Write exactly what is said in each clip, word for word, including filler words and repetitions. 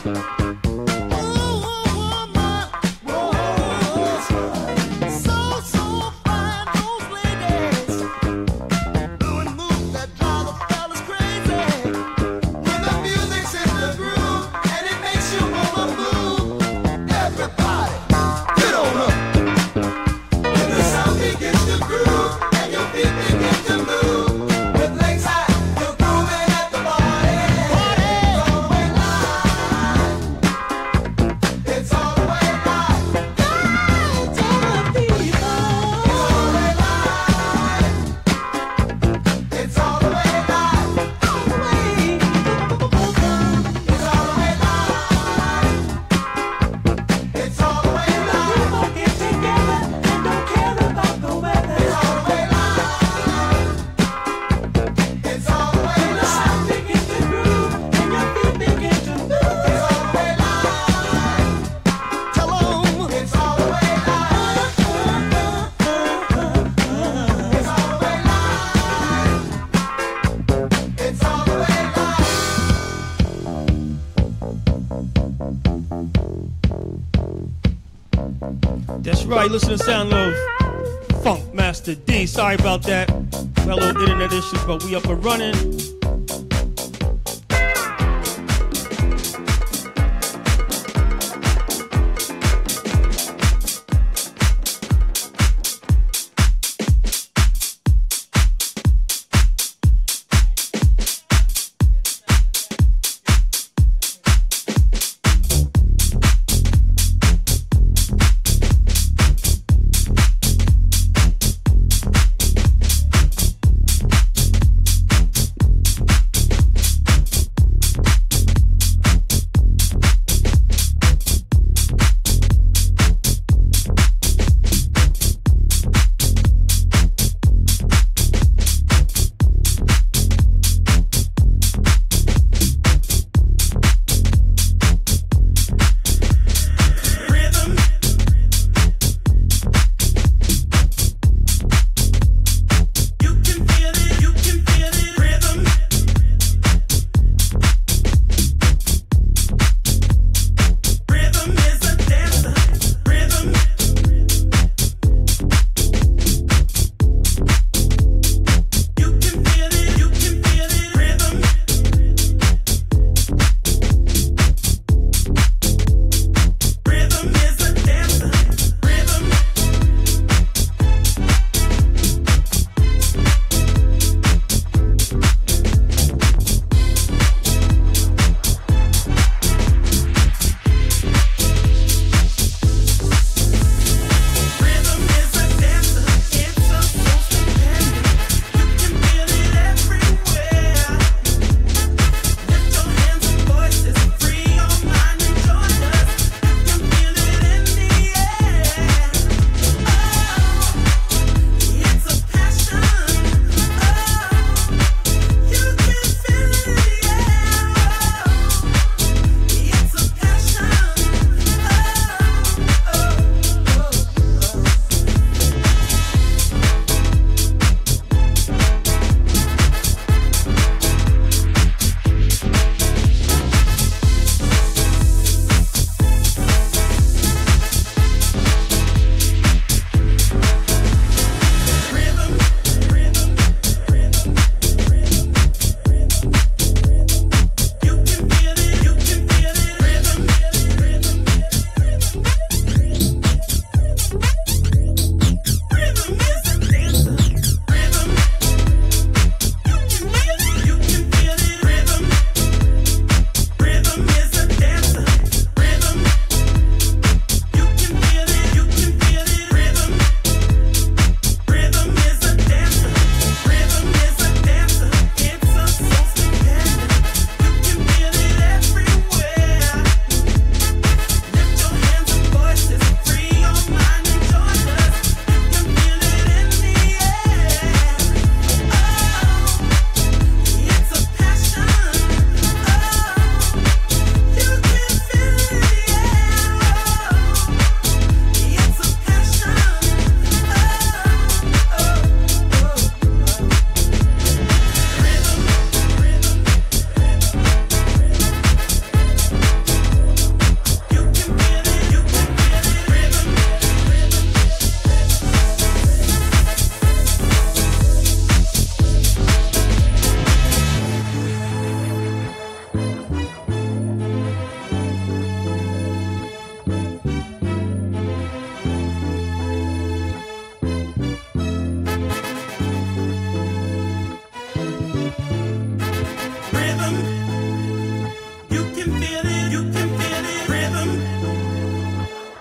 That's right, listen to the sound of Funk Master D. Sorry about that. We had a little internet issues, but we up and running.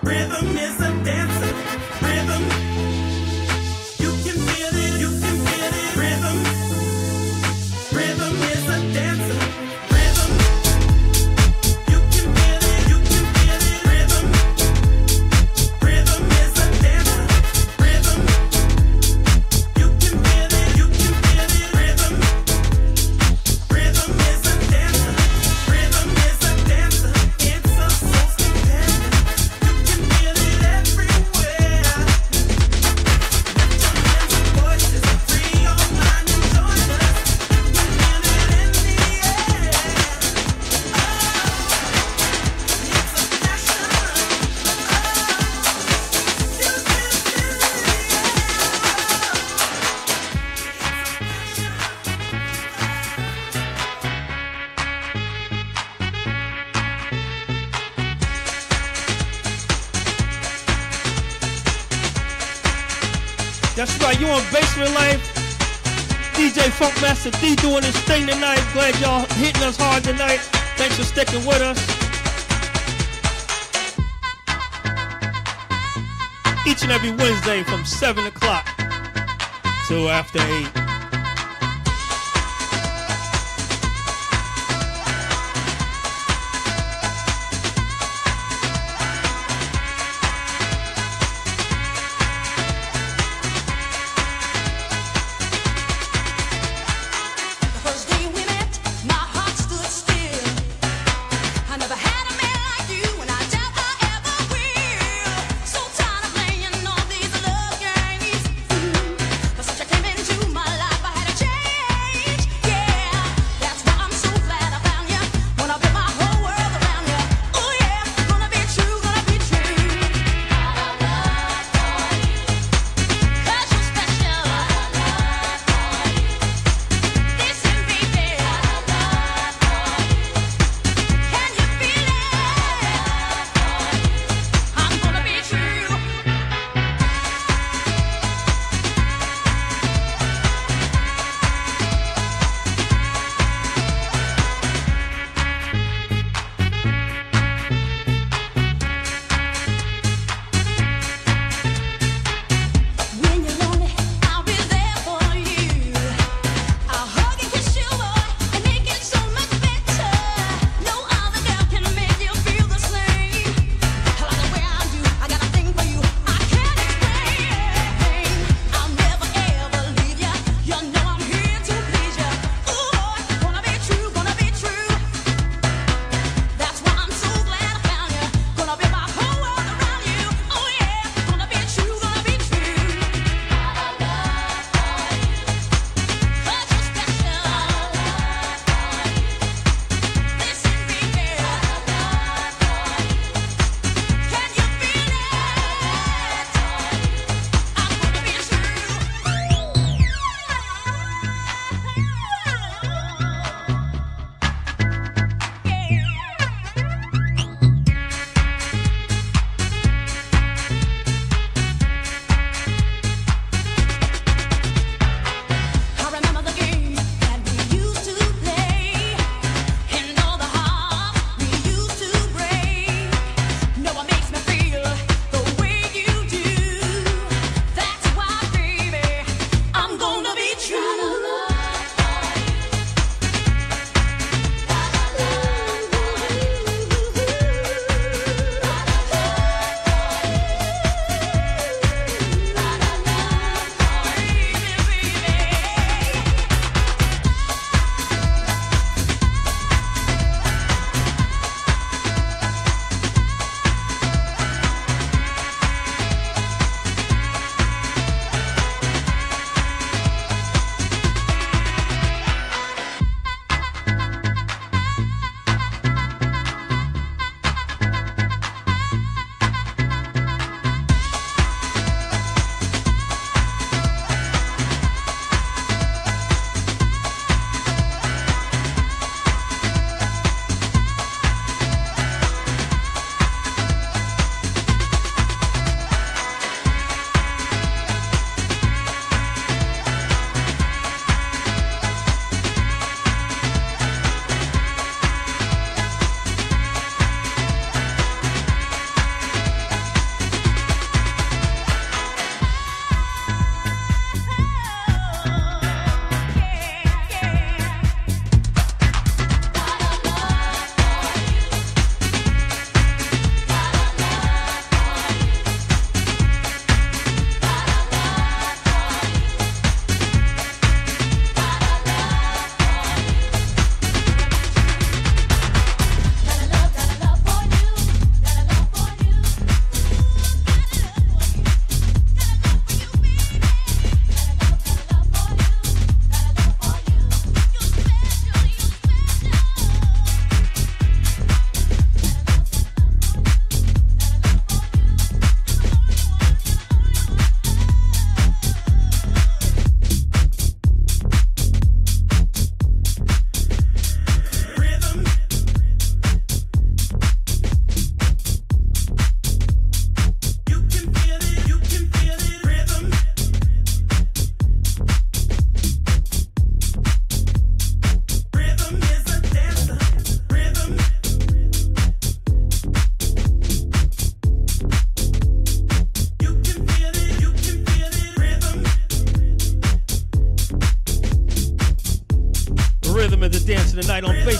Rhythm is a dancer. Rhythm. You can feel it. You can feel it. Rhythm. Rhythm is a dancer. Rhythm. You can feel it. You can feel it. Rhythm. Rhythm is a dancer. Rhythm. You can feel it. You can feel it. Rhythm. Rhythm is a dancer. Rhythm is a dancer. It's a soul companion. You can feel it everywhere. Lift your hands and voices, free your mind and join us. You can feel it in the air. Oh, it's a passion. Oh, you can feel That's right, you on Basement Life. D J Funkmaster D doing his thing tonight. Glad y'all hitting us hard tonight. Thanks for sticking with us. Each and every Wednesday from seven o'clock till after eight. The first day we met, my heart stood still. I never had a man like you, and I doubt I ever will. So tired of playing all these love games. But since you came into my life,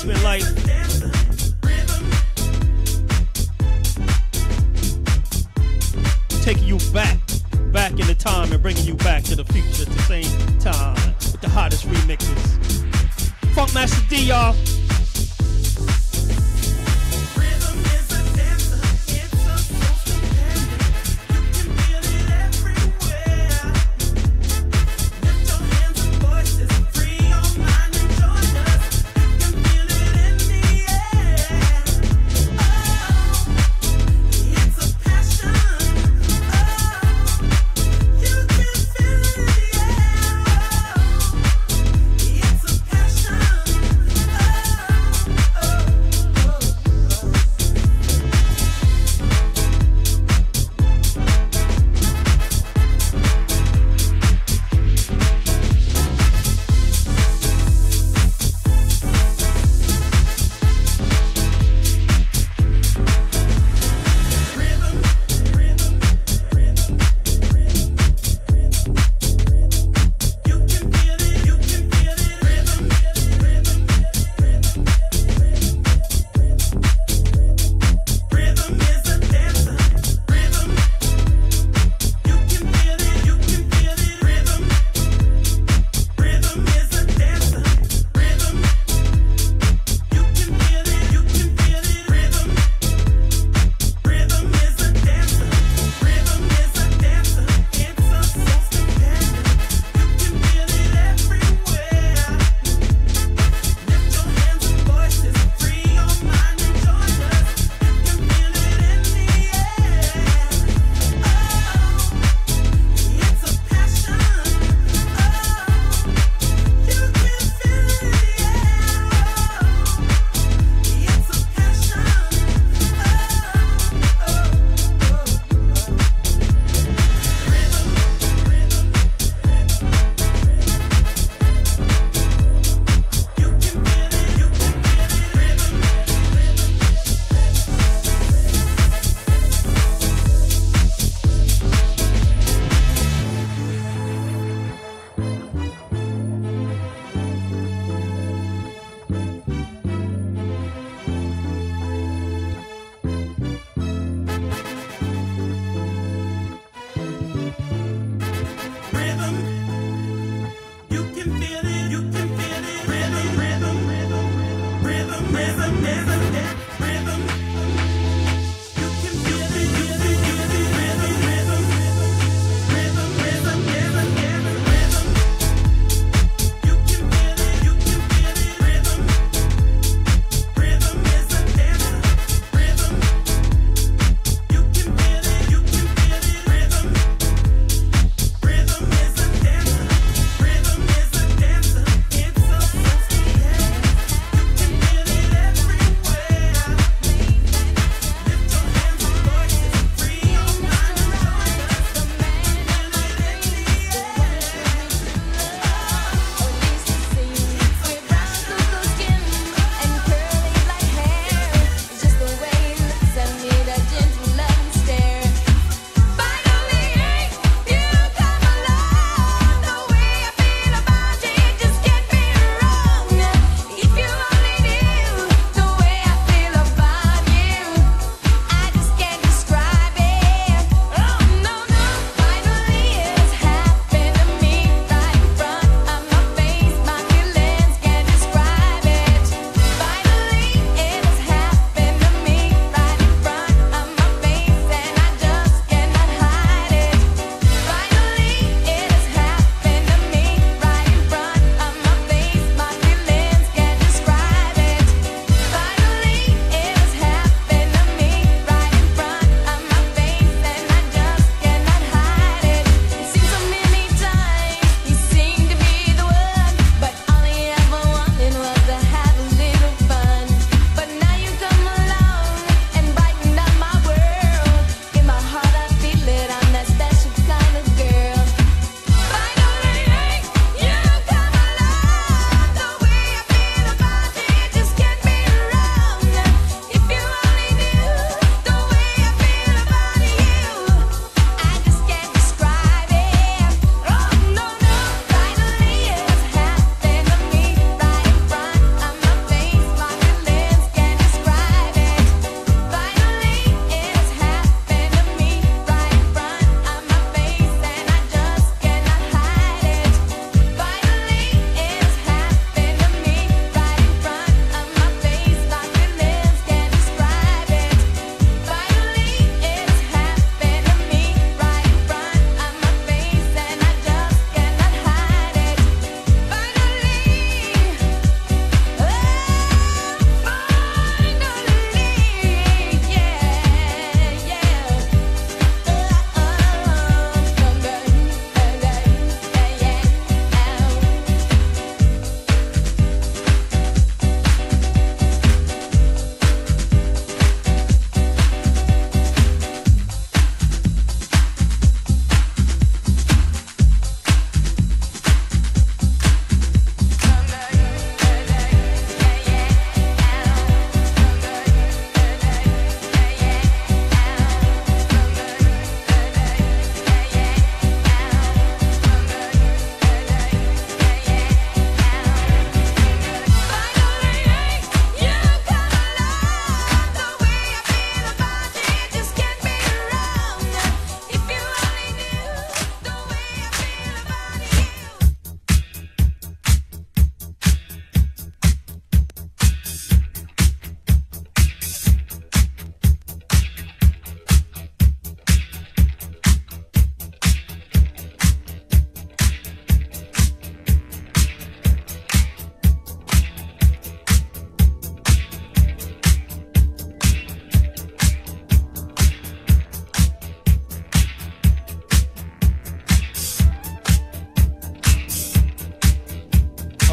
Basement Life. Taking you back, back in the time and bringing you back to the future at the same time with the hottest remixes. Funkmaster D, y'all. It's a passion.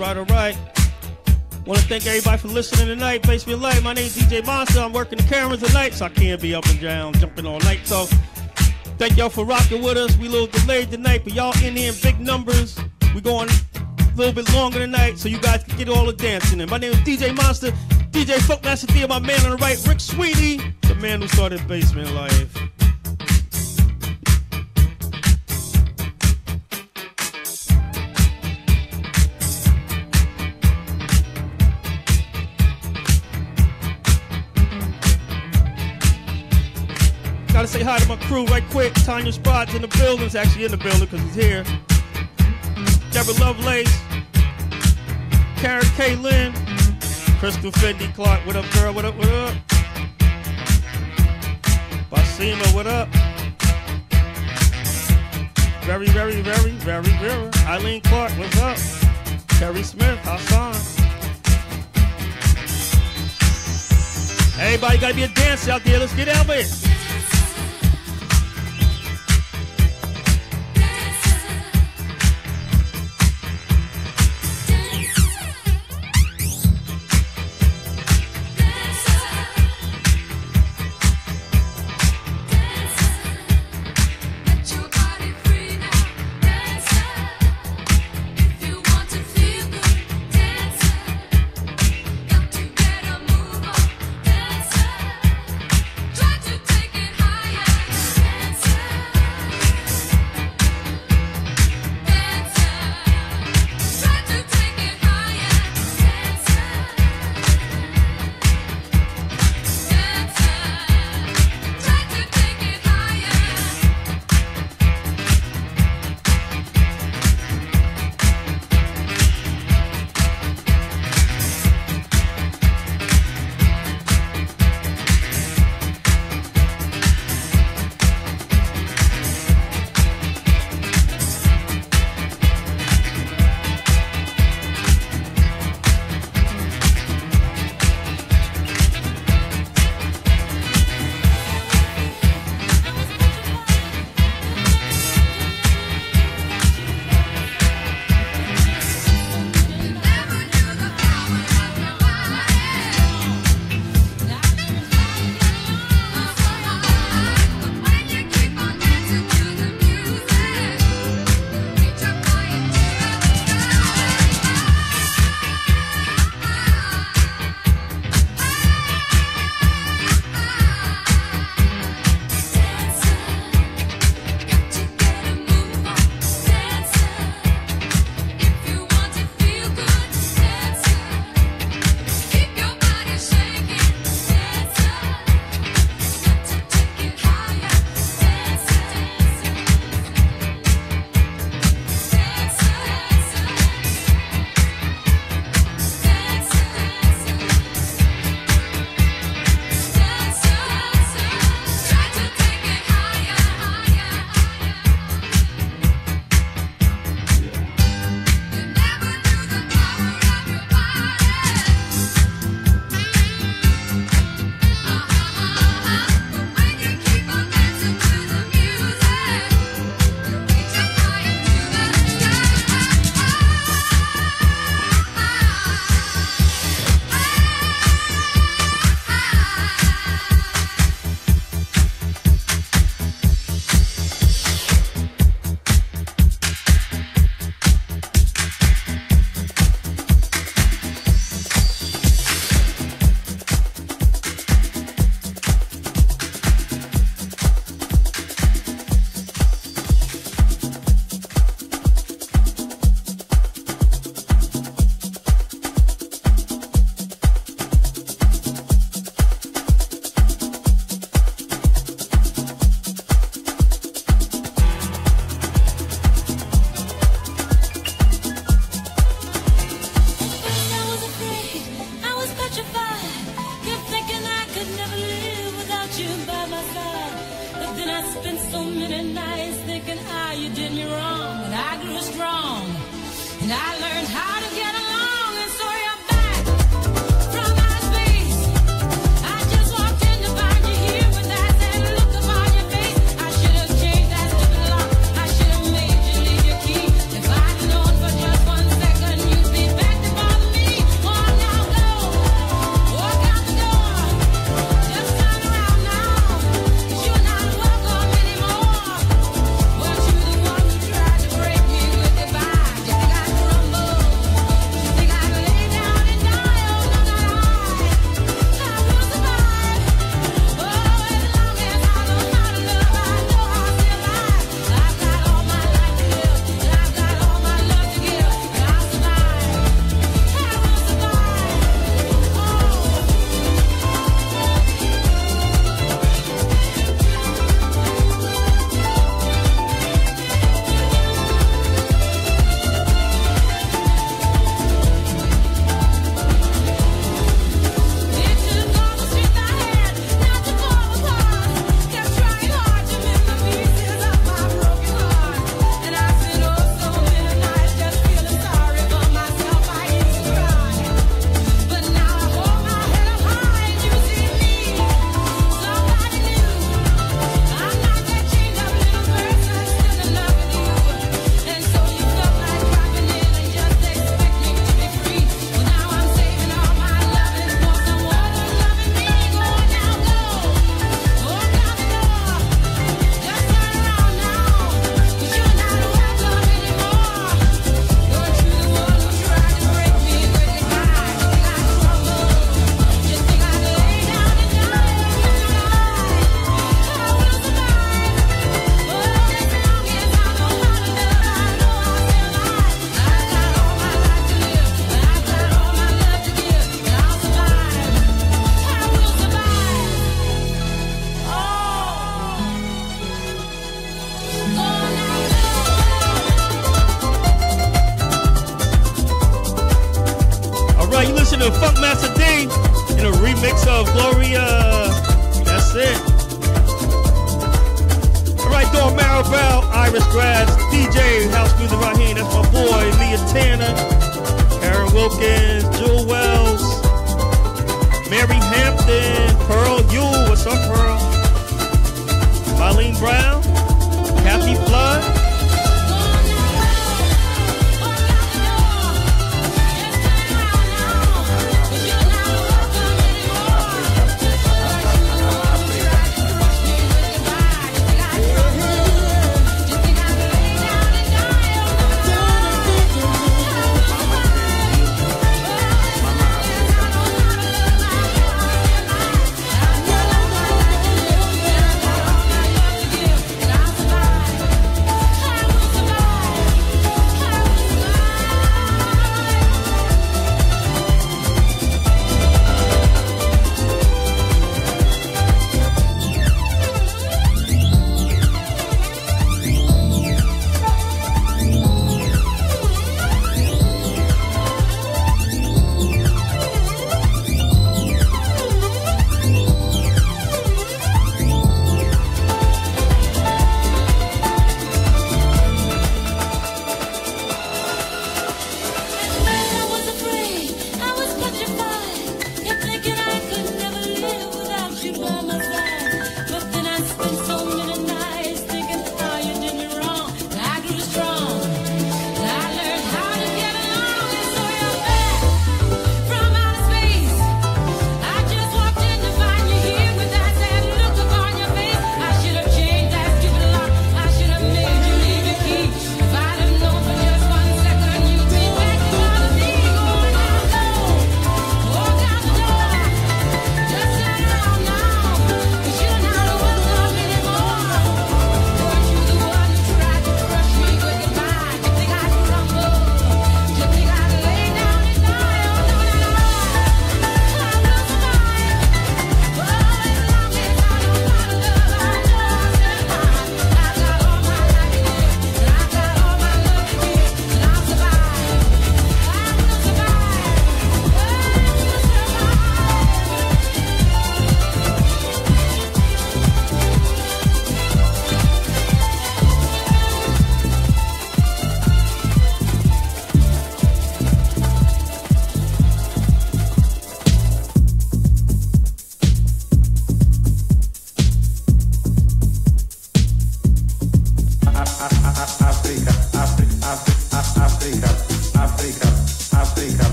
right, all right. Want to thank everybody for listening tonight. Basement Life. My name is D J Monster. I'm working the cameras tonight, so I can't be up and down, jumping all night. So thank y'all for rocking with us. We a little delayed tonight, but y'all in here in big numbers. We going a little bit longer tonight, so you guys can get all the dancing in. My name is D J Monster. D J Funkmaster Thea, my man on the right, Rick Sweetie, the man who started Basement Life. Gotta say hi to my crew right quick. Tanya Sprott's in the building. He's actually in the building because he's here. Deborah Lovelace, Karen K. Lynn, Crystal Fendi Clark. What up, girl? What up, what up? Basima, what up? Very, very, very, very, very. Eileen Clark, what's up? Terry Smith, Hassan. Everybody gotta be a dancer out there. Let's get out with it. Back love, Gloria. That's it. All right, Dawn Maribel, Iris Grads, D J, House Music Raheem. That's my boy, Leah Tanner, Karen Wilkins, Jewel Wells, Mary Hampton, Pearl Yule. What's up, Pearl? Marlene Brown, Kathy Flood.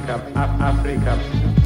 Africa, Af- Africa.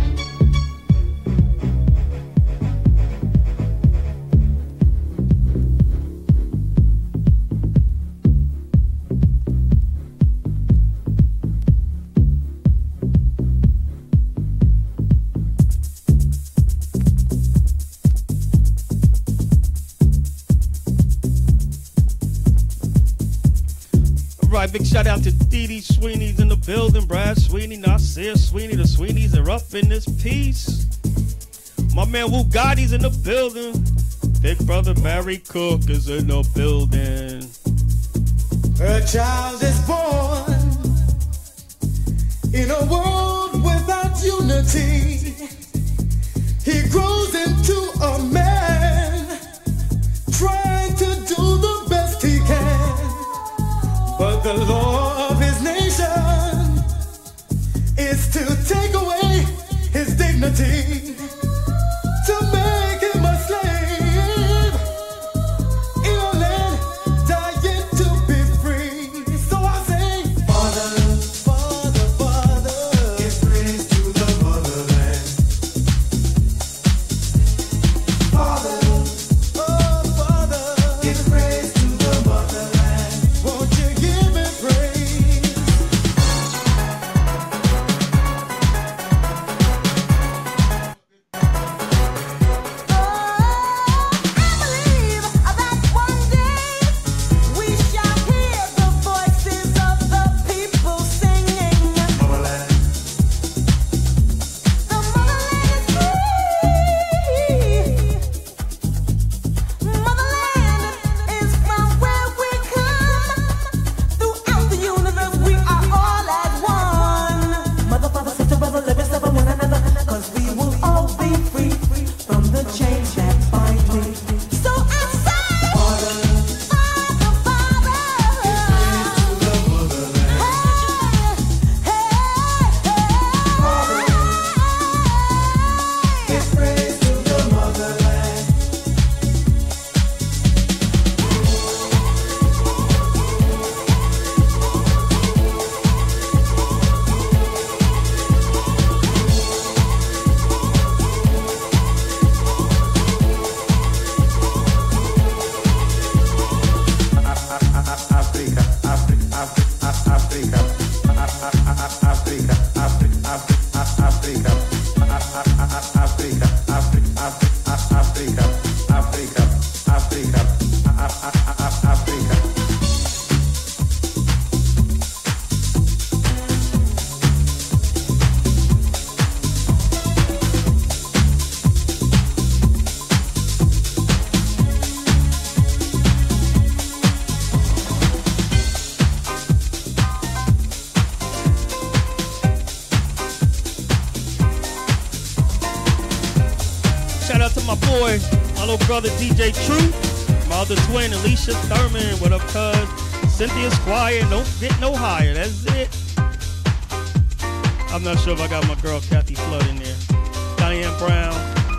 Right, big shout out to Dee Dee Sweeney's in the building, Brad Sweeney, Nasir Sweeney, the Sweeneys are up in this piece. My man Wu Gotti's in the building. Big brother Barry Cook is in the building. A child is born in a world without unity. He grows into a man, trying to do the best he can. But the law of his nation is to take away his dignity, to make him a slave in a land dying to be free. So I say, Father, Father, Father, give praise to the motherland. Father, oh Father, give praise to the motherland. Won't you give him praise? Shout out to my boy, my little brother D J True, my other twin Alicia Thurman. What up, cuz? Cynthia Squire, don't get no higher. That's it. I'm not sure if I got my girl Kathy Flood in there. Diane Brown.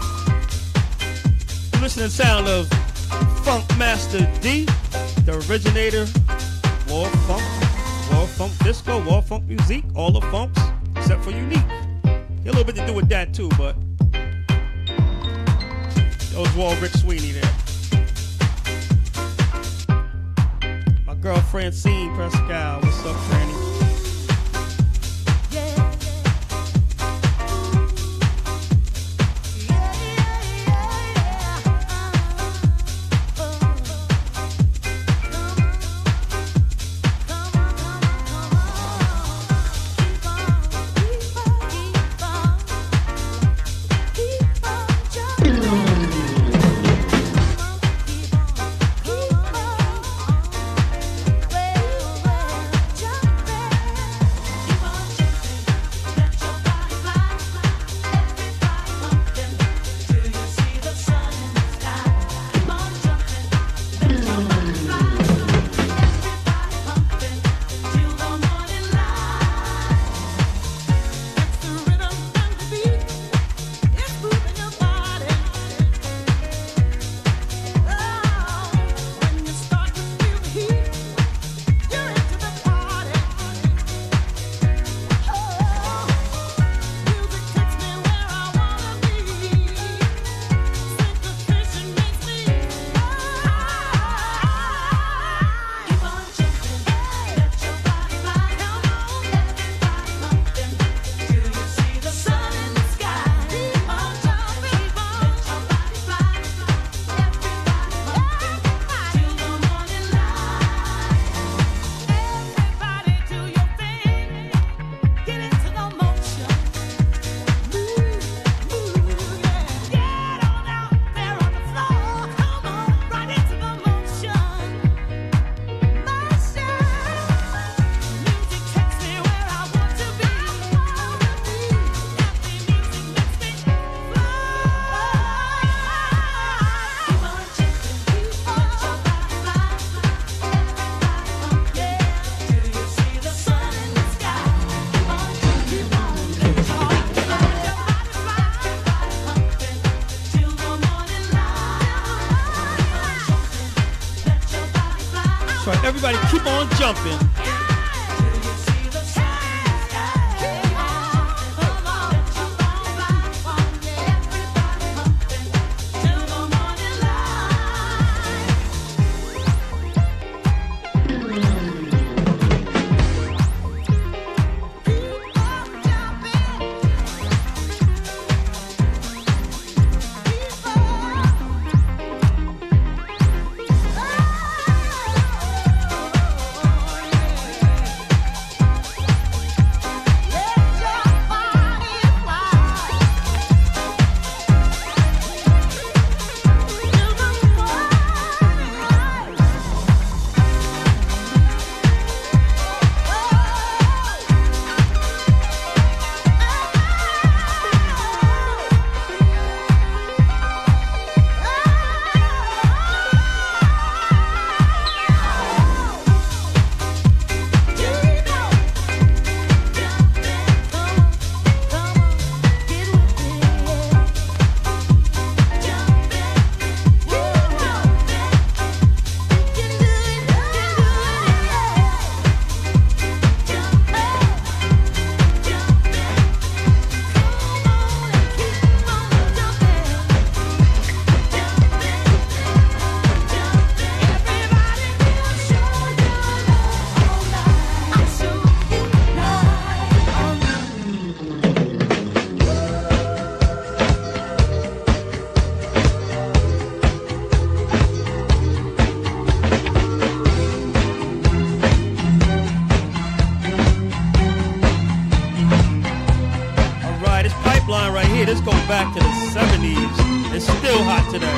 You listen to the sound of Funk Master D, the originator. War Funk, War Funk Disco, War Funk Music, all the funks except for Unique. Got a little bit to do with that too, but that was Wall Rick Sweeney there. My girl Francine Pascal, what's up, Franny? Jump right. Everybody keep on jumping. This goes back to the seventies. It's still hot today.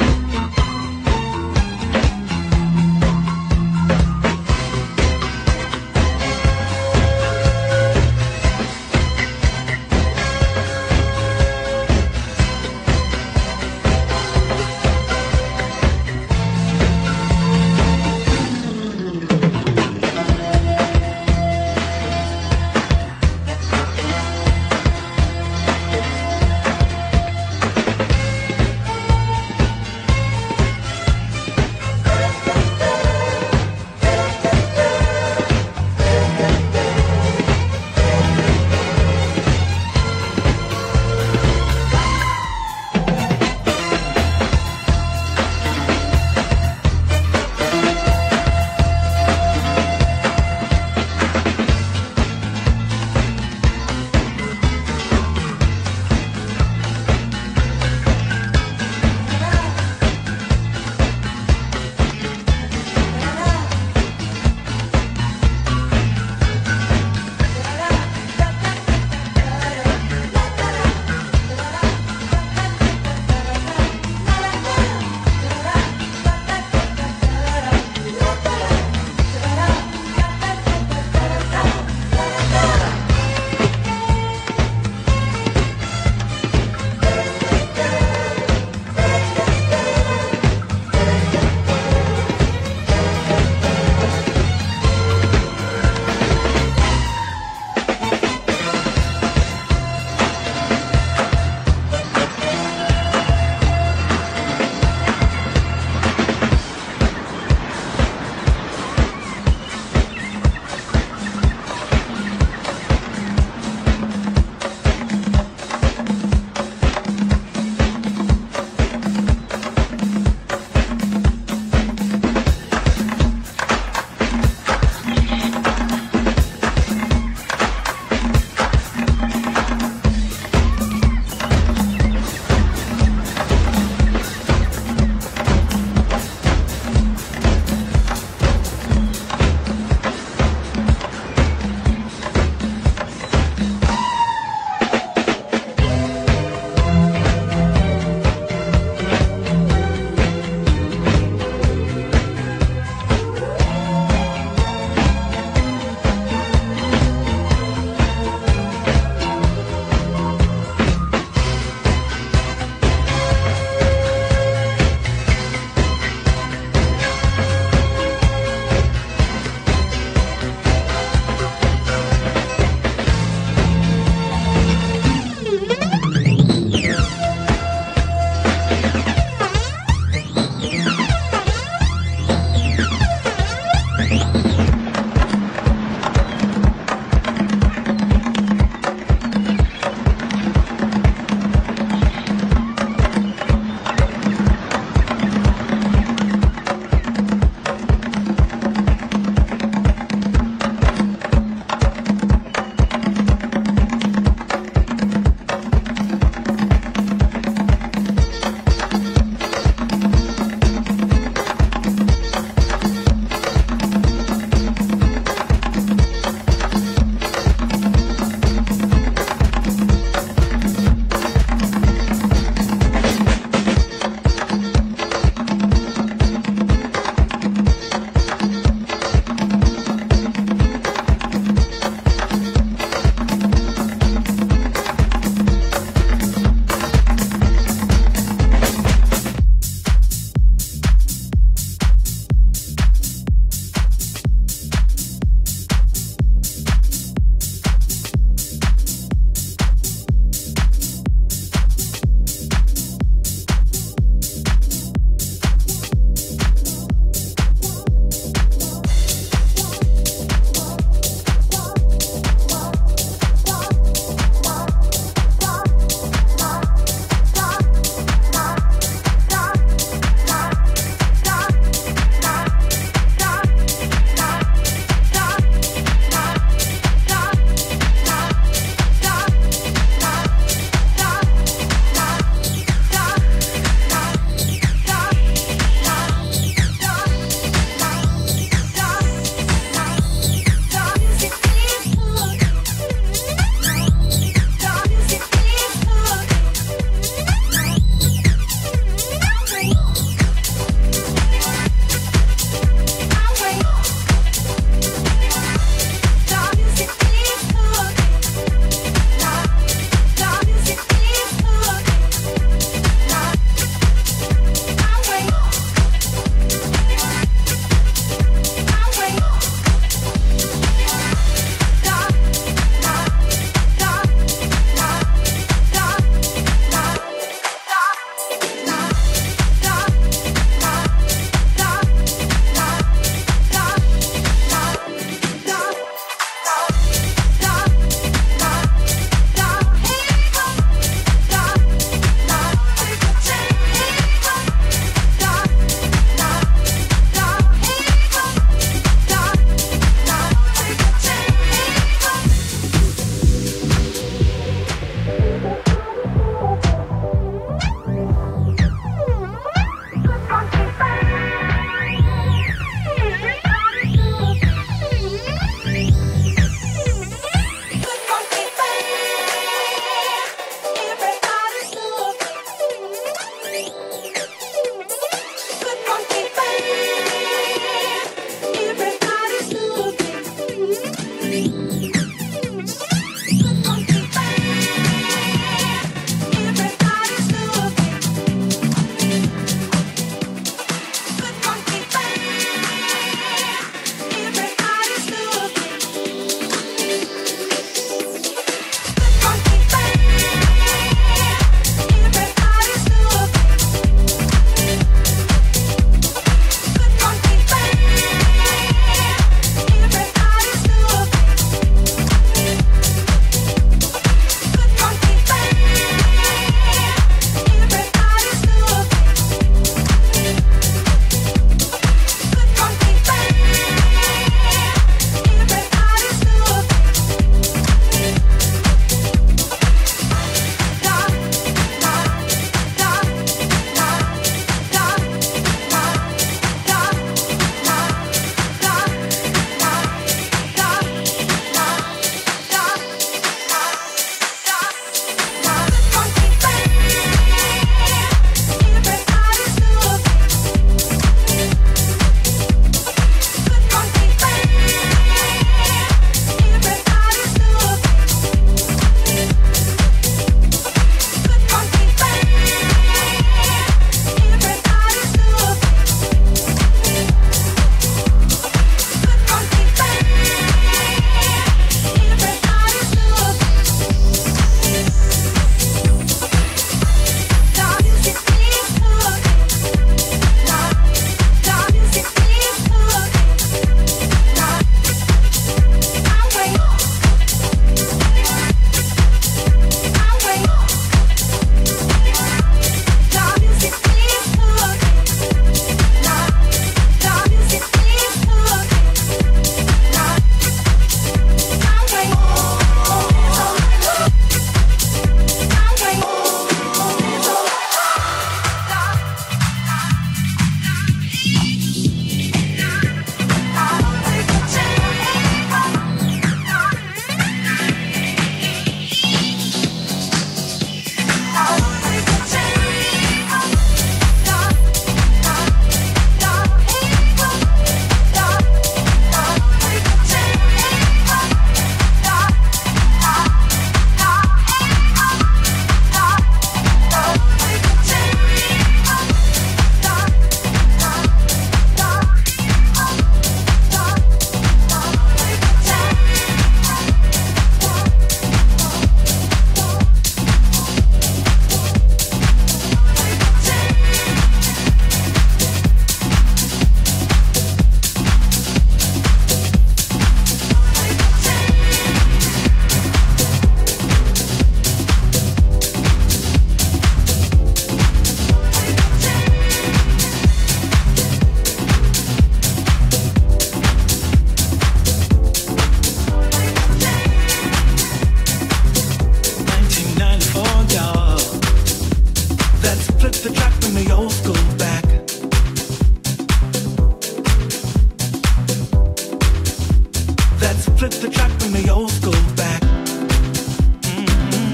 flip the track, bring the old school back. Mm-hmm.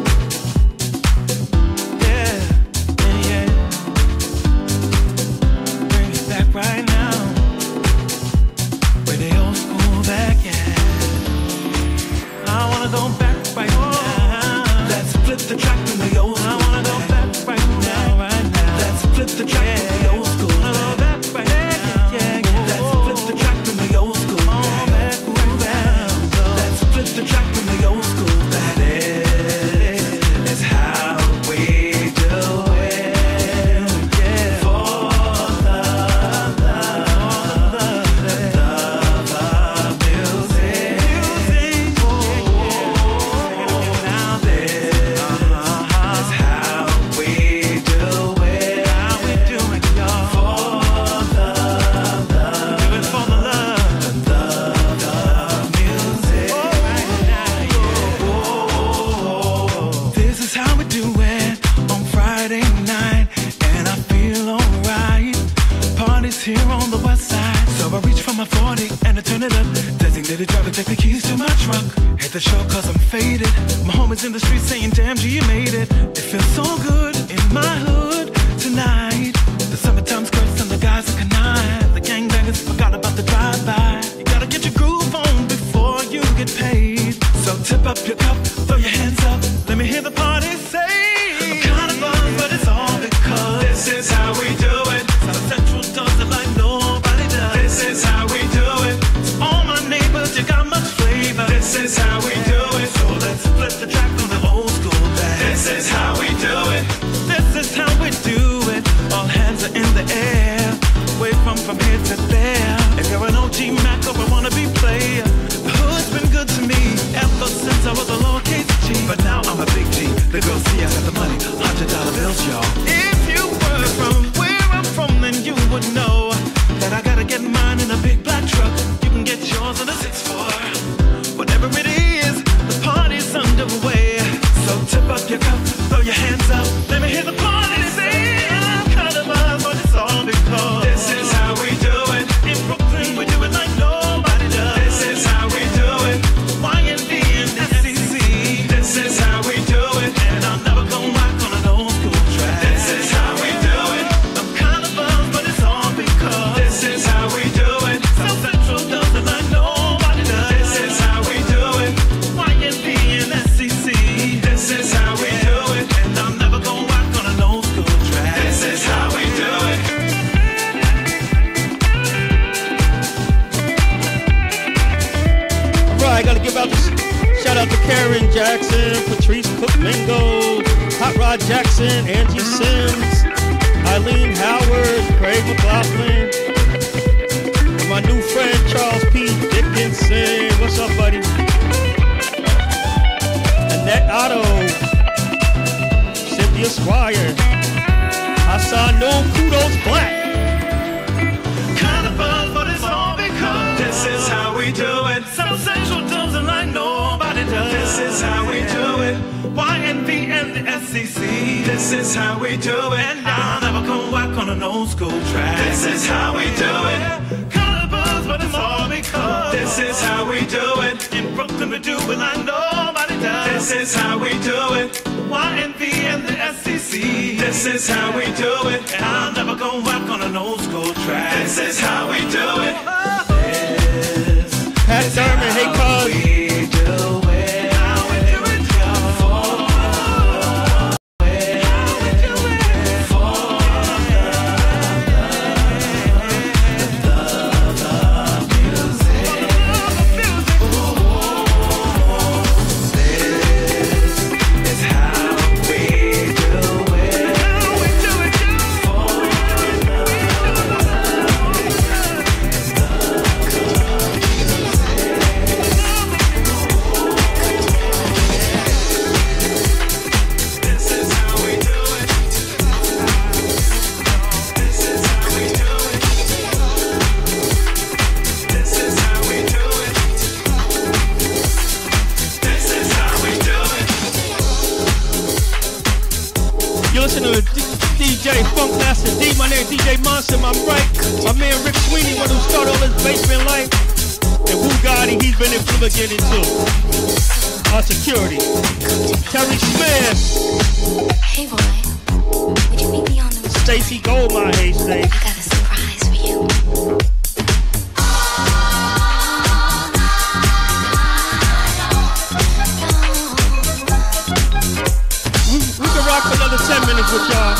Yeah, yeah, yeah. Bring it back right now. Bring the old school back, yeah. I wanna go back right now. Let's flip the track, bring the old school back. I wanna go back right now, right now. Let's flip the track, yeah. Bring the old school back. I wanna go back right now, yeah, yeah. Let's flip the track, bring the old school back. Let's flip the track from the old school back. This is how we do it. Yeah. For the love, love, love of music. Music. Oh, now this is how we do it. How we do it, y'all. For the love, do it for the love, love of music. This is how we do it on Friday night, and I feel alright. Parties here on the west side, so I reach for my forty and I turn it up. Designated driver, take the keys to my truck. Hit the show cause I'm faded. My homies in the street saying, damn G, you made it. It feels so good in my hood tonight. The summertime skirts and the guys are canine. The gangbangers forgot about the drive-by. You gotta get your groove on before you get paid. So tip up your cup, throw your hands up. Let me hear the party say, I'm kinda buzzed, but it's all because this is how we do it. South Central does it like nobody does. This is how we do it. To all my neighbors, you got much flavor. This is how we do it. So let's flip the track on the old school back. This is how we do it. This is how we do it. All hands are in the air. Wave from from here to there. If you're an O G Mac or a wannabe player, the hood's been good to me ever since I was a lowercase G. But now I'm a big G. The girls see I got the money, hundred dollar bills, y'all. If you were from where I'm from, then you would know that I gotta get mine in a big black truck. You can get yours in a six four. Whatever it is, the party's underway. So tip up your cup, throw your hands up. Let me hear the party say, I'm kind of buzzed, but it's all because this is how we do it. In Brooklyn, we do it like nobody does. This is how we do it. Y N D and S E C. This is how we do it. And I'll never go back on an old school track. This is how we do it. I'm kind of buzzed, but it's all because this is how we do it. South Central does it like nobody does. This is how we do it. Y N D and S E C. This is how we do it. And I'm never going back on an old school track. This is how we do it. Alright, I gotta give out this shout out to Karen Jackson, Patrice Cook Mingo, Hot Rod Jackson, Angie Sims, Eileen Howard, Craig McLaughlin, and my new friend Charles P. Dickinson. What's up, buddy? Annette Otto, Cynthia Squire, Hassan No Kudos Black. Kind of buzz, but it's all because this is how we do it. South Central does it like nobody does. This is how we do it. Y N V and the S E C. This is how we do it. And I'll never come back on an old school track. This is how we do it. Kind of buzz, but it's all because this is how we do it. In Brooklyn we do it like nobody does. This is how we do it. Y N V and the S E C. This is how we do it. And I'll never go back on an old school track. This is how we do it. This Pat Thurman, hey cuz. we do it. How we do it, y'all. For the way how we do it. For the love of music. This is how we do it. How we do it, y'all. This is how we do it. This is how we do it. This is how we do it. This is how we do it. You listen to D J Funk Master D. My name D J Monster. My right, my man Rick Sweeney, one who started all this basement life. And Wu God everybody he's been infligated to. Our security. Terry Smith. Hey boy, would you meet me on the Stacy Goldmine. Hey, Stacy. I got a surprise for you. We, we can rock for another ten minutes with y'all.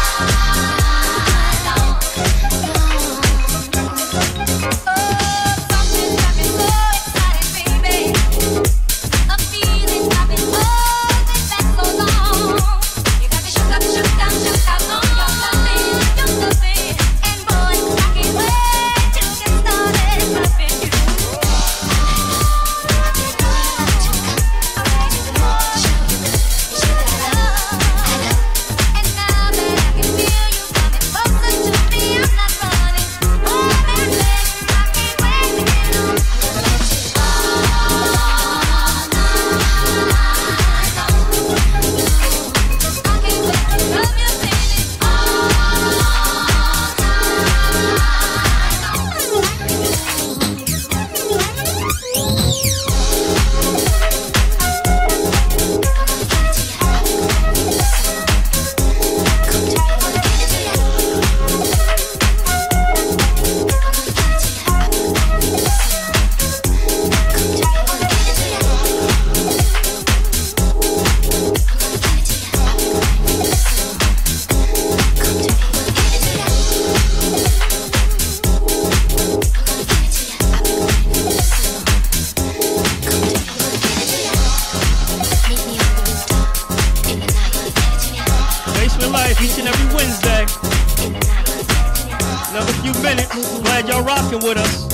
With us.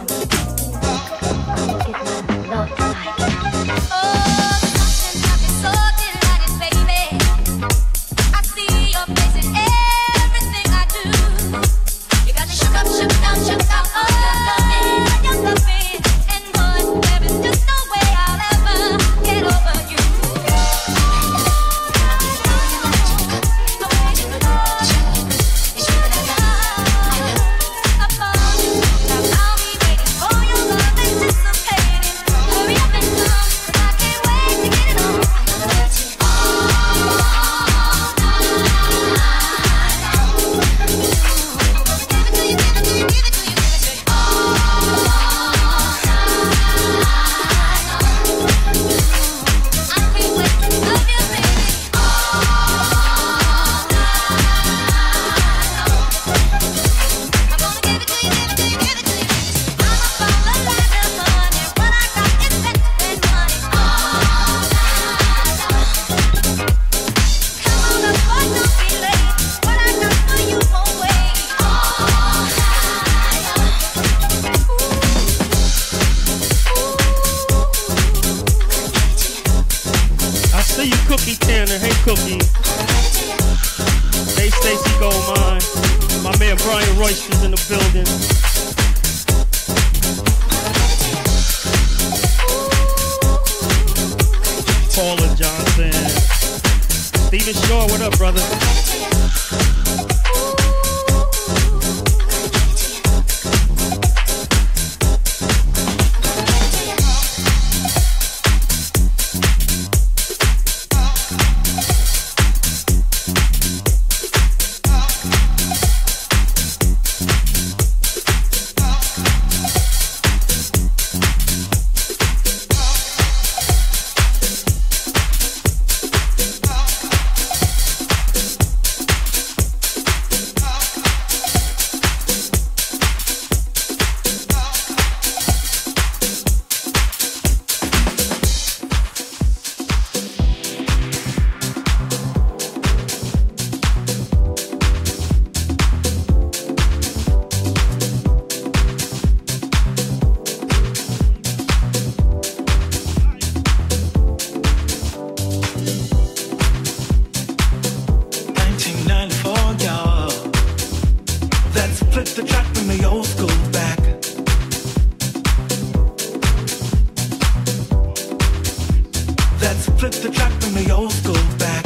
flip the track from the old school back.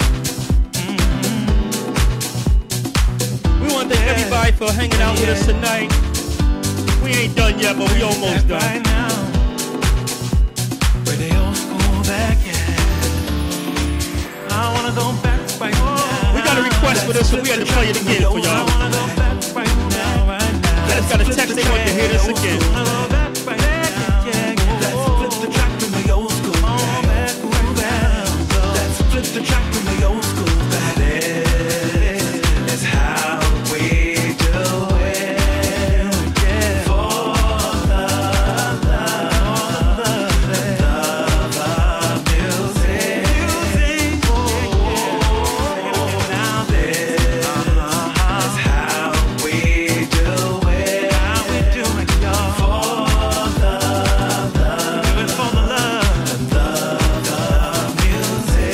Mm-hmm. We want to thank everybody for hanging out with us tonight. We ain't done yet, but we almost done. Right now. We got a request for this, so we had to play it again for y'all. I just got a text, they want to hear this again. The track from the old school, that is how we do it. For the love, the love of music. Oh, now this is how we do it. How we do it, y'all. For the love, do it for the love, the love of music.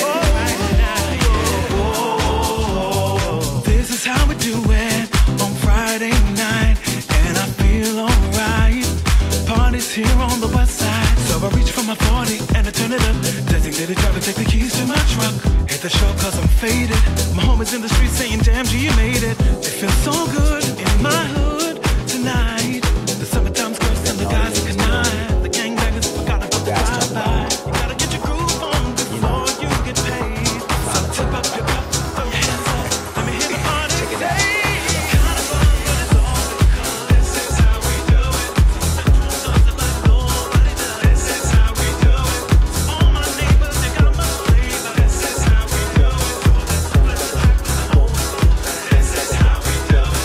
This is how we do it on Friday night, and I feel alright. Party's here on the west side, so I reach for my forty and I turn it up. Designated driver, take the keys to my truck. Hit the show cause I'm faded. My homies in the street saying, damn G, you made it. It feels so good in my hood tonight. The summertime skirts and the guys are canine. The gangbangers forgot about the drive-by. You gotta get your groove on before you get paid. So tip up your cup, throw your hands up. Let me hear the party. Check it out. Kind of fun, but it's all because this is how we do it. Something like nobody does. This is how we do it. All my neighbors, they got my flavor. This is how we do it. This is how we do it.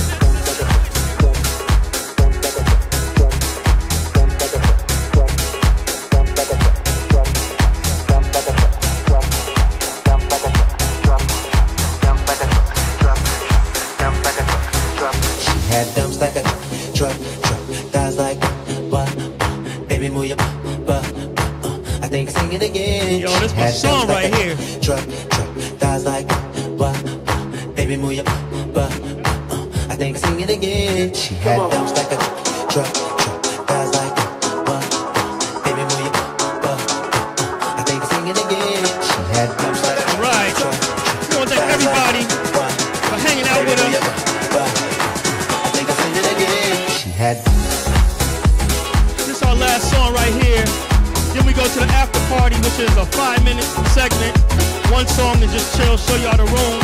She had dumps like a truck, truck, thighs like what? Baby, move your butt, butt. Uh, I think sing it again. Yo, this She my had song dumps right like a here. Truck, truck, thighs like what? Baby, move your butt, butt. Uh, I think sing it again. She had dumps like a truck, truck, thighs like what? Baby, move your butt, butt. Uh, I think sing it again. She had dumps like a All right. truck, We want to thank everybody for hanging out with us. I think I sing it again. She had. This is our last song right here. Then we go to the after party, which is a five minute segment. One song to just chill, show y'all the room.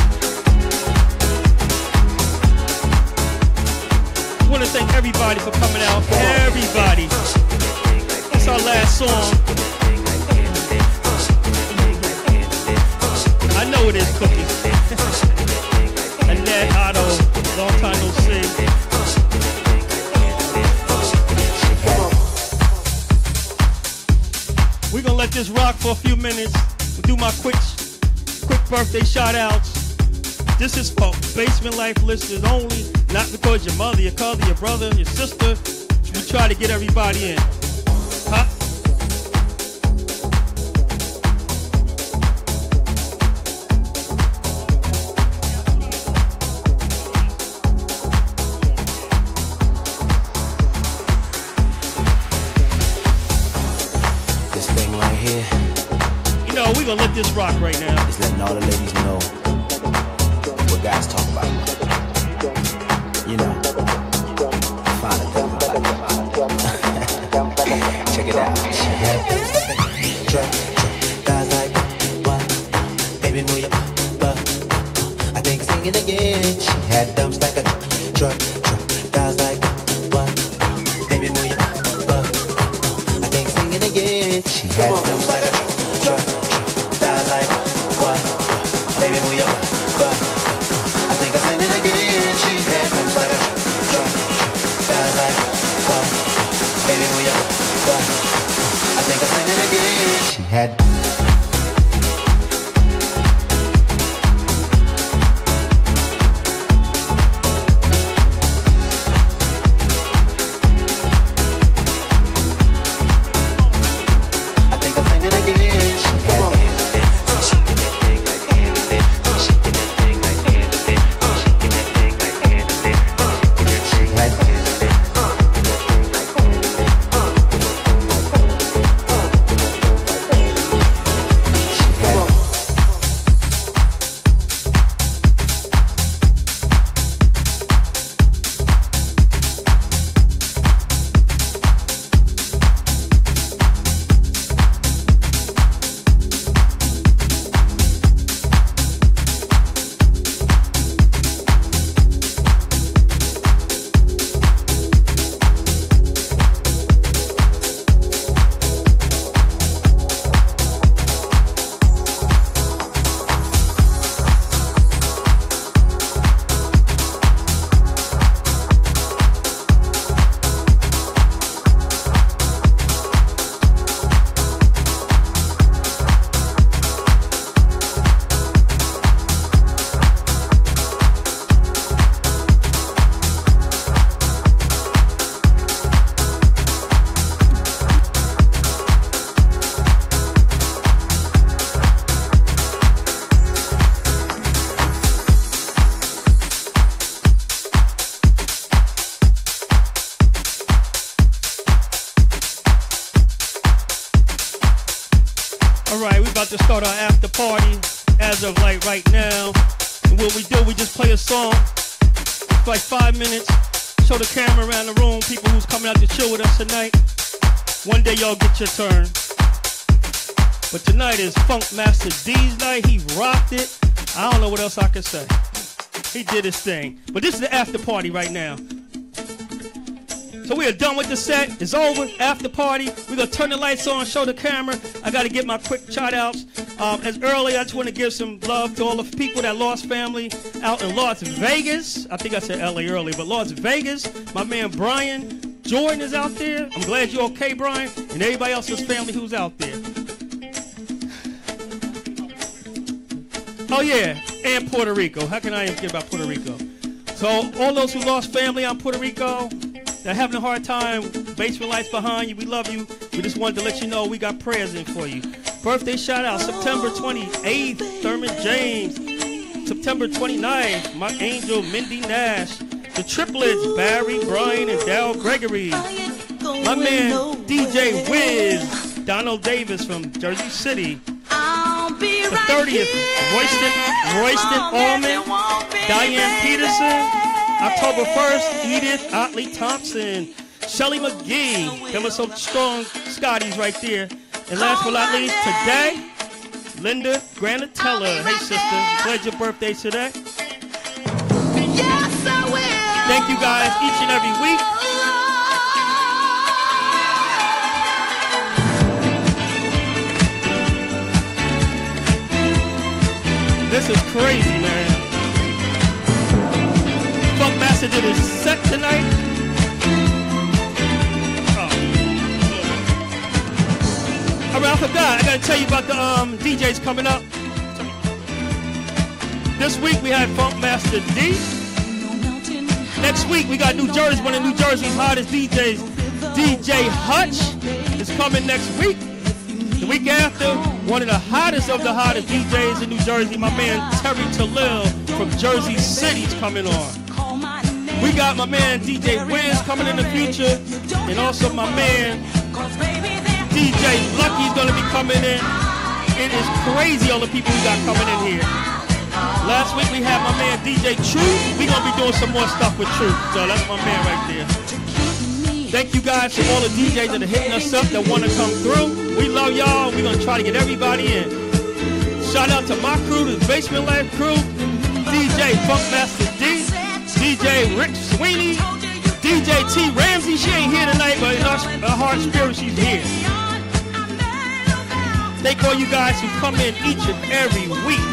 I want to thank everybody for coming out. Everybody. It's our last song. I know it is Cookie. Annette, Otto, long time no see. We're gonna let this rock for a few minutes. We'll do my quick quick birthday shout outs. This is for Basement Life listeners only, not because your mother, your cousin, your brother, your sister. We try to get everybody in. Huh? This thing right here You know, we're gonna let this rock right now. is letting all the ladies know what guys talk about. You know, find a thing about it. Check it out. Truck, truck, guys like what? Baby, move your butt. I think sing it again. She had dumps like a truck, truck, guys like what? Baby, move your butt. I think sing it again. She had dumps like a truck, truck, guys like what? Baby, move your butt. I think I sing it again. She had dumps like a truck, truck, guys like what? Baby, move your butt. I think I sing it again. She had. I think I sing it again. She had. All right, we about to start our after party as of like right now. And what we do, we just play a song for like five minutes, show the camera around the room, people who's coming out to chill with us tonight. One day y'all get your turn. But tonight is Funk Master D's night. He rocked it. I don't know what else I can say. He did his thing. But this is the after party right now. So we are done with the set. It's over. After party. We're going to turn the lights on, show the camera. I got to get my quick shout outs. Um, as early, I just want to give some love to all the people that lost family out in Las Vegas. I think I said L A earlier, but Las Vegas. My man Brian Jordan is out there. I'm glad you're okay, Brian. And everybody else's family who's out there. Oh, yeah. And Puerto Rico. How can I forget about Puerto Rico? So all those who lost family out in Puerto Rico, they're having a hard time. Basement Lights behind you. We love you. We just wanted to let you know we got prayers in for you. Birthday shout out September twenty-eighth, Thurman James. September twenty-ninth, my angel Mindy Nash. The triplets, Barry, Brian, and Dal Gregory. My man D J Wiz, Donald Davis from Jersey City. The thirtieth, Royston, Royston Allman, Diane Peterson. October first, Edith Otley Thompson, Shelly McGee. Them are some strong Scotties right there. And last but not least, today, Linda Granatella. Hey, sister, glad your birthday today. Yes, I will. Thank you guys each and every week. This is crazy, man. Funk Master did his set tonight. Oh. All right, I forgot. I gotta tell you about the um, D Js coming up. This week we had Funk Master D. Next week we got New Jersey, one of New Jersey's hottest D Js, D J Hutch, is coming next week. The week after, one of the hottest of the hottest D Js in New Jersey, my man Terry Talil from Jersey City's coming on. We got my man D J Wiz coming in the future, and also my man D J Lucky's gonna be coming in. It is crazy all the people we got coming in here. Last week we had my man D J Truth. We gonna be doing some more stuff with Truth, so that's my man right there. Thank you guys for all the D Js that are hitting us up that want to come through. We love y'all. We're going to try to get everybody in. Shout out to my crew, the Basement Life crew, D J Funk Master D, D J Rick Sweeney, D J T Ramsey. She ain't here tonight, but in our, our heart and spirit, she's here. Thank all you guys who come in each and every week.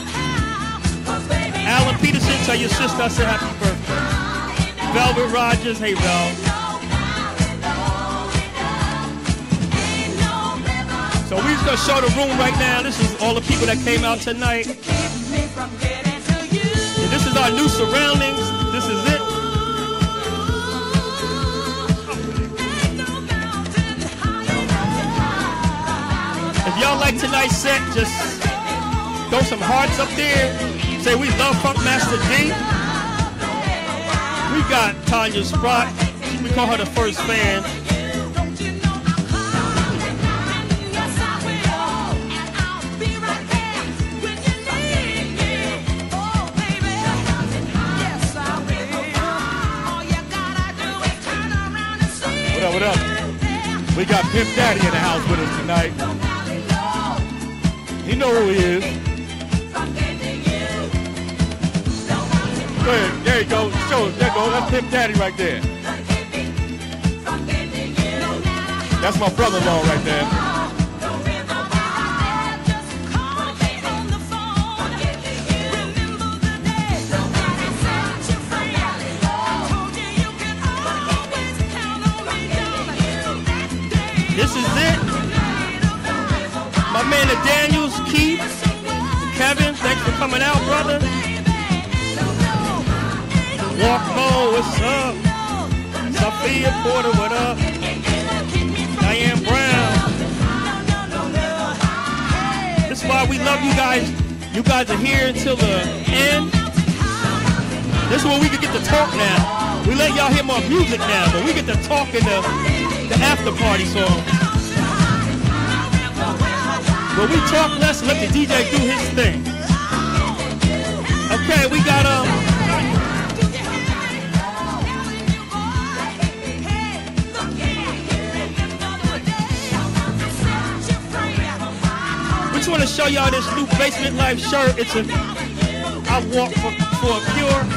Alan Peterson, tell your sister I said happy birthday. Velvet Rogers, hey Vel. So we're just gonna show the room right now. This is all the people that came out tonight. And this is our new surroundings. This is it. If y'all like tonight's set, just throw some hearts up there. Say we love Funk Master D. We got Tanya Sprott. We call her the first fan. What up, what up? We got Pimp Daddy in the house with us tonight. He know who he is. Go ahead, there you go. Show us. There you go. That's Pimp Daddy right there. That's my brother-in-law right there. This is it. My man the Daniels, Keith, Kevin, thanks for coming out, brother. Walk Mo, what's up? Sophia Porter, what up? Diane Brown. This is why we love you guys. You guys are here until the end. This is where we can get to talk now. We let y'all hear more music now, but we get to talk in the, the after party song. But we talk less and let the D J do his thing. Okay, we got um. We just want to show y'all this new Basement Life shirt. It's a I walk for, for a cure.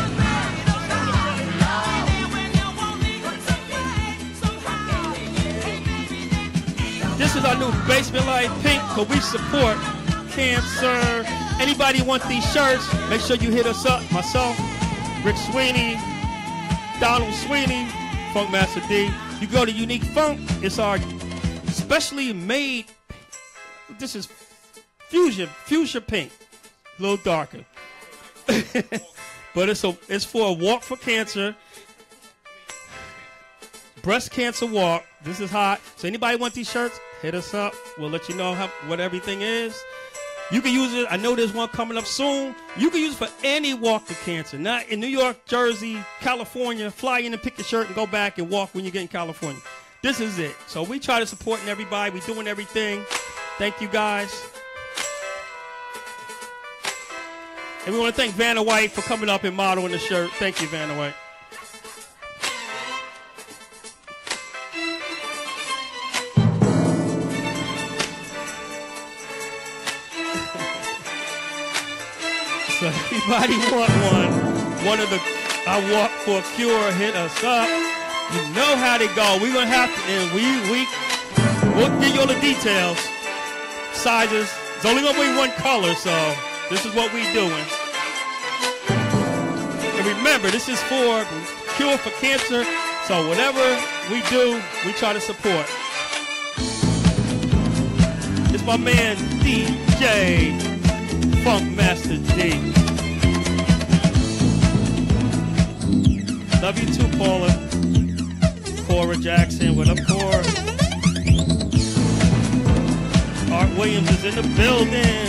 This is our new Basement Life pink, but we support cancer. Anybody want these shirts, make sure you hit us up. Myself, Rick Sweeney, Donald Sweeney, Funkmaster D. You go to Unique Funk. It's our specially made, this is fusion, fuchsia pink. A little darker. But it's a it's for a walk for cancer. Breast cancer walk. This is hot. So anybody want these shirts, hit us up. We'll let you know how, what everything is. You can use it. I know there's one coming up soon. You can use it for any walk for cancer. Not in New York, Jersey, California. Fly in and pick your shirt and go back and walk when you get in California. This is it. So we try to support everybody. We're doing everything. Thank you guys. And we want to thank Vanna White for coming up and modeling the shirt. Thank you, Vanna White. So everybody want one. One of the I Walk for a Cure, hit us up. You know how they go. We're gonna have to, and we we we'll give you all the details. Sizes. It's only gonna be one color, so this is what we doing. And remember, this is for cure for cancer. So whatever we do, we try to support. It's my man D J Funkmaster D. Love you too, Paula. Cora Jackson, what up, Cora? Art Williams is in the building.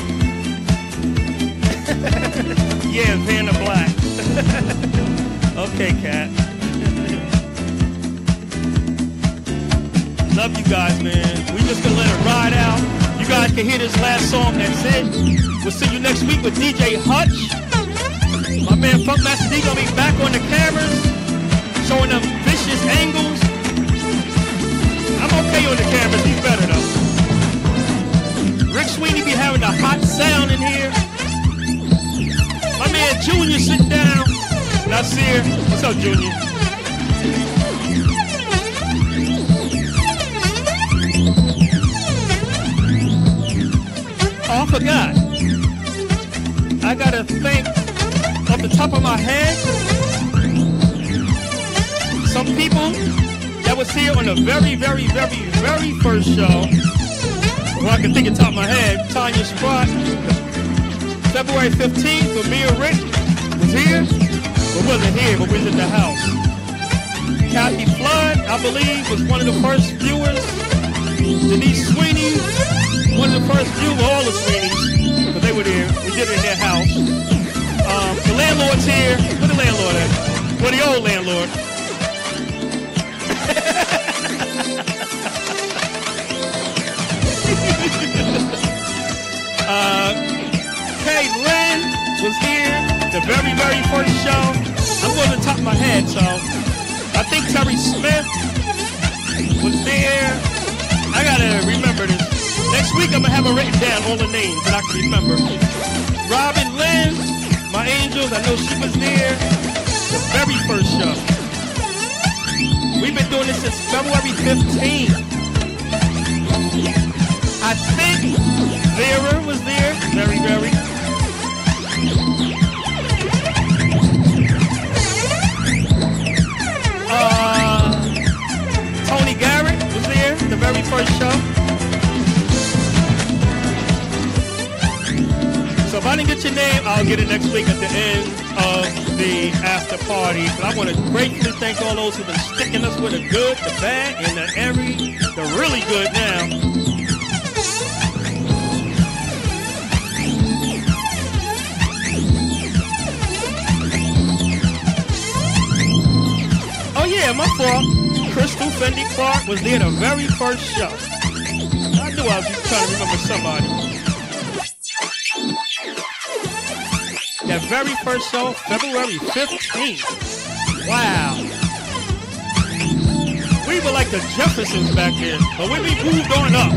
Yeah, Vanna Black. Okay, Kat. Love you guys, man. We just gonna let it ride out. You guys can hear this last song, that's it. We'll see you next week with D J Hutch. My man Funkmaster D gonna be back on the cameras, showing them vicious angles. I'm okay on the cameras, he's better though. Rick Sweeney be having a hot sound in here. My man Junior sitting down. Nasir, what's up, Junior? Oh, I forgot. I gotta thank, off the top of my head, some people that was here on the very, very, very, very first show. Well, I can think of the top of my head. Tanya Sprott, February fifteenth, for me and Rick was here. We wasn't here, but we was in the house. Kathy Flood, I believe, was one of the first viewers. Denise Sweeney, one of the first viewers, all the Sweeneys, because they were there. We did it in their house. Um, the landlord's here. Where the landlord at? Where the old landlord? uh, Kay Lynn was here, the very, very first show. I'm going to the top of my head, so I think Terry Smith was there. I gotta remember this. Next week I'm gonna have it written down, all the names that I can remember. Robin Lynn, my angels, I know she was there. The very first show. We've been doing this since February fifteenth. I think Vera was there, very, very. Uh, Tony Garrett was there, the very first show. So if I didn't get your name, I'll get it next week at the end of the after party. But I want to gratefully thank all those who've been sticking us with the good, the bad, and the every, the really good now. Oh yeah, my fault. Crystal Fendi Clark was there the very first show. I knew I was trying to remember somebody. That very first show, February fifteenth. Wow. We were like the Jeffersons back then, but we we moved on up.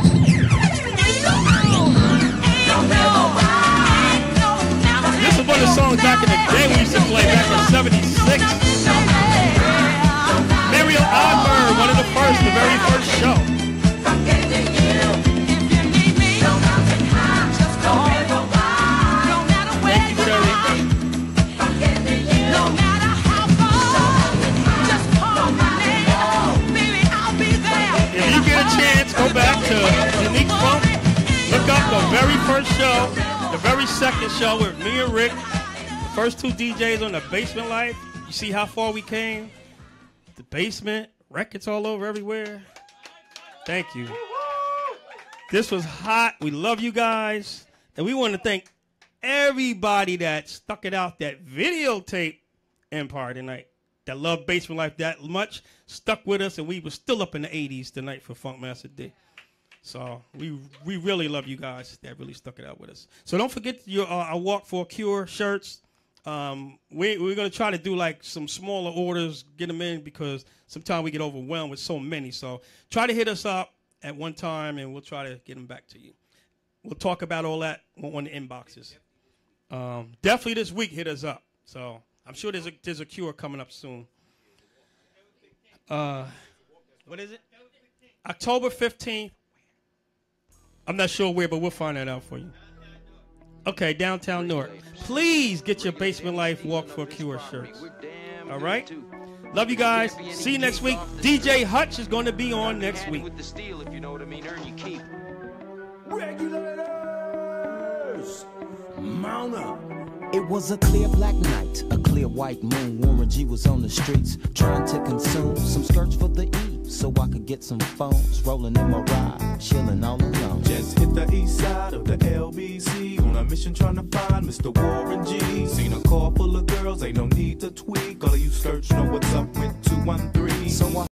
This was one of the songs back in the day we used to play back in seventy-six. Mariel Oddbird, one of the first, the very first show. Thank you, Terry. If you get a chance, go back to Unique Funk. Look up the very first show, the very second show with me and Rick. The first two D Js on the Basement Life. You see how far we came? The basement, records all over everywhere. Thank you. This was hot. We love you guys. And we want to thank everybody that stuck it out, that videotape Empire tonight, that loved Basement Life that much, stuck with us, and we were still up in the eighties tonight for Funkmaster D. So we we really love you guys that really stuck it out with us. So don't forget your uh, our Walk for a Cure shirts. Um, we, we're going to try to do like some smaller orders, get them in, because sometimes we get overwhelmed with so many. So try to hit us up at one time, and we'll try to get them back to you. We'll talk about all that on the inboxes. Um, definitely this week, hit us up. So I'm sure there's a, there's a cure coming up soon. Uh, what is it? October fifteenth. I'm not sure where, but we'll find that out for you. Okay, downtown Newark. Please get your Basement Life Walk for a Cure shirts. All right? Love you guys. See you next week. D J Hutch is going to be on next week. Regulators, mount up. It was a clear black night, a clear white moon. Warren G was on the streets trying to consume some skirts for the E, so I could get some phones. Rolling in my ride, chilling all alone. Just hit the east side of the L B C on a mission trying to find Mister Warren G. Seen a car full of girls, ain't no need to tweak. All of you search know what's up with two one three. So I